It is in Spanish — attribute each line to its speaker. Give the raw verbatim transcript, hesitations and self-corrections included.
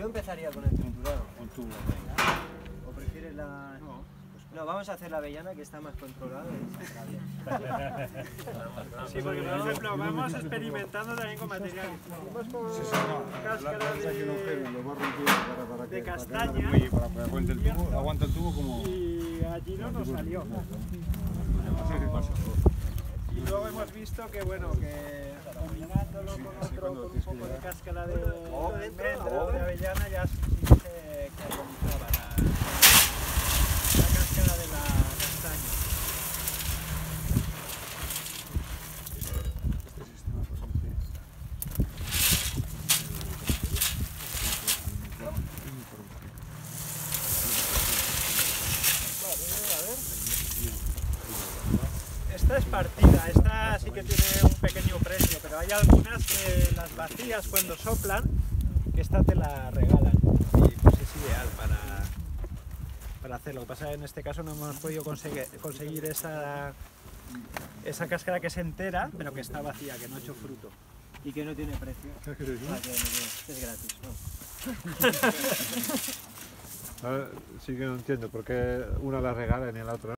Speaker 1: Yo empezaría con el triturado.
Speaker 2: Con tu...
Speaker 1: ¿O prefieres la...?
Speaker 2: No.
Speaker 1: No, vamos a hacer la avellana, que está más controlada y saldrá bien.
Speaker 3: Sí, porque por ejemplo vamos experimentando también con materiales. Hicimos con
Speaker 2: Sí, sí, no.
Speaker 3: cáscara
Speaker 2: La- la- aquí un agujero,
Speaker 3: de,
Speaker 2: lo va rompiendo para, para
Speaker 3: de
Speaker 2: que- para que
Speaker 3: castaña.
Speaker 2: Oye, para que aguante el tubo, aguanta el tubo como...
Speaker 3: y allí no nos salió.
Speaker 2: Sí, sí, pasa.
Speaker 3: Y luego hemos visto que bueno, que combinándolo con otro, con un poco de cáscara de almendra o de avellana ya sí sí se carbonizaba la, la cáscara de la castaña. Esta es partida, esta sí que tiene un pequeño precio, pero hay algunas que las vacías cuando soplan, que esta te la regalan y pues es ideal para, para hacerlo. Lo que pasa es que en este caso no hemos podido conseguir, conseguir esa, esa cáscara que es entera, pero que está vacía, que no ha hecho fruto.
Speaker 1: Y que no tiene precio.
Speaker 2: ¿Qué quieres decir?
Speaker 1: Ah, que no tiene- es gratis, ¿no?
Speaker 2: A ver, sí que no entiendo por qué una la regala y la otra